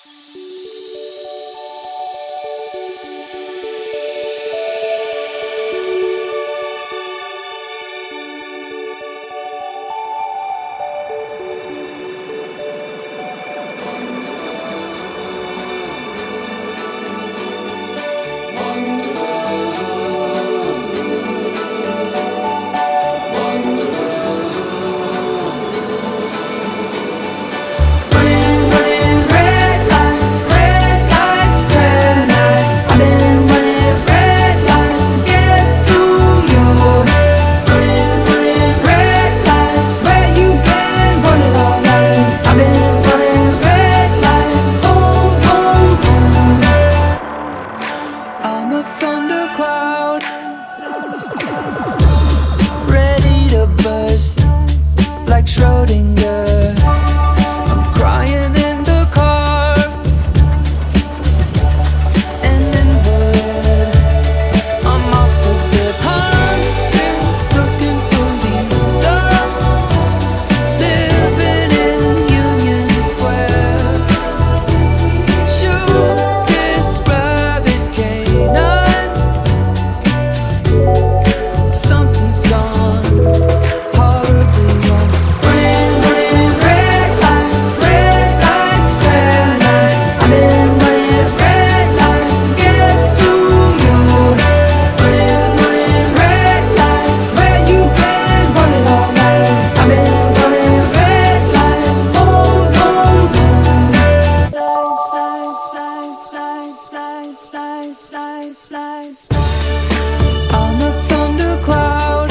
I'm a thundercloud,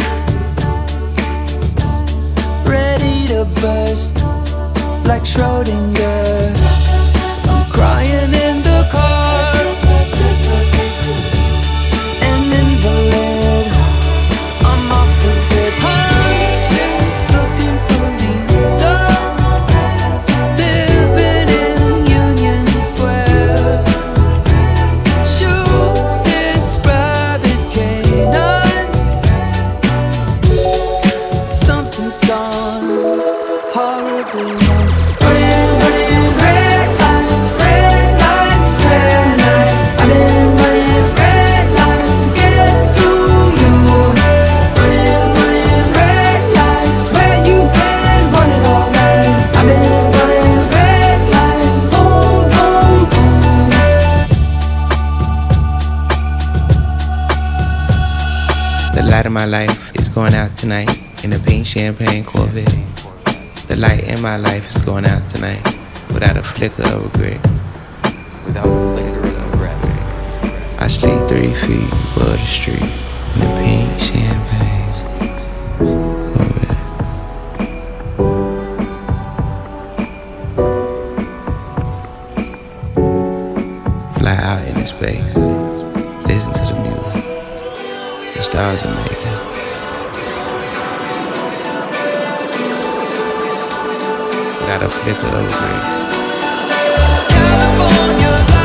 ready to burst like Schrodinger. I'm crying in the car, an invalid. I'm off the grid, hunting, looking for reason, living in Union Square. Shoot this rabbit canine, something's gone horribly wrong. Running red lights, red lights, red lights. I've been running red lights to get to you. Running red lights where you can run it all night. I've been running red lights, boom, boom, boom. The light of my life is going out tonight in a pink champagne Corvette. The light in my life is going out tonight without a flicker of regret. Without a flicker of regret. I sleep 3 feet above the street in a pink champagne Corvette. Fly out into space, listen to the music. The stars are making. Without a flicker of regret. California.